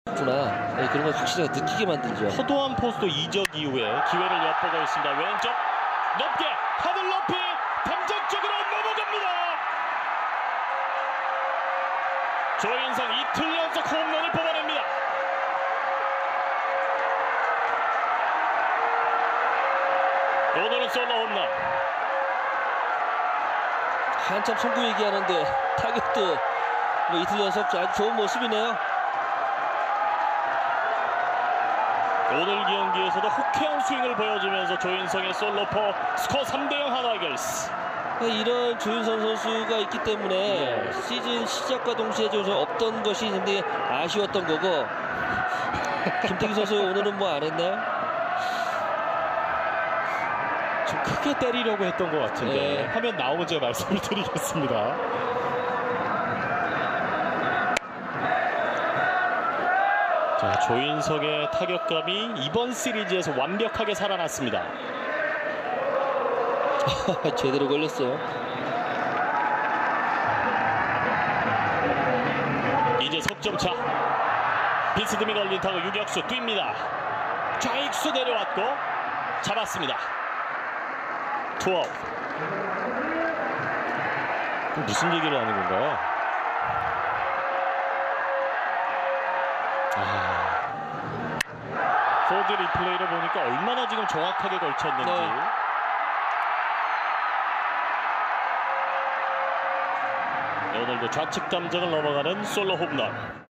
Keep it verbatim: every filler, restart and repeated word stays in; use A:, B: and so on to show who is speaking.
A: 구나 네, 그런 걸 확실히 느끼게 만들죠.
B: 허도한 포스도 이적 이후에 기회를 엿보고 있습니다. 왼쪽 높게 하늘 높이 담장 쪽으로 넘어갑니다. 조인성 이틀 연속 홈런을 뽑아냅니다. 오늘은 솔로 홈런.
A: 한참 송구 얘기하는데 타격도 뭐 이틀 연속 아주 좋은 모습이네요.
B: 오늘 경기에서도 호쾌한 스윙을 보여주면서 조인성의 솔로포. 스코어 삼 대 영 하나 이글스.
A: 이런 조인성 선수가 있기 때문에
B: 네.
A: 시즌 시작과 동시에 좀 없던 것이 굉장히 아쉬웠던 거고 김태균 선수 오늘은 뭐 안 했나요?
B: 좀 크게 때리려고 했던 것 같은데
A: 네.
B: 화면 나오면 제가 말씀을 드리겠습니다. 자, 조인성의 타격감이 이번 시리즈에서 완벽하게 살아났습니다.
A: 제대로 걸렸어요.
B: 이제 석점차. 비스듬히 걸린 타구 유격수 뜁니다. 좌익수 내려왔고 잡았습니다. 투아웃. 무슨 얘기를 하는 건가요? 아... 포드 리플레이를 보니까 얼마나 지금 정확하게 걸쳤는지.
A: 네.
B: 오늘도 좌측 담장을 넘어가는 솔로 홈런.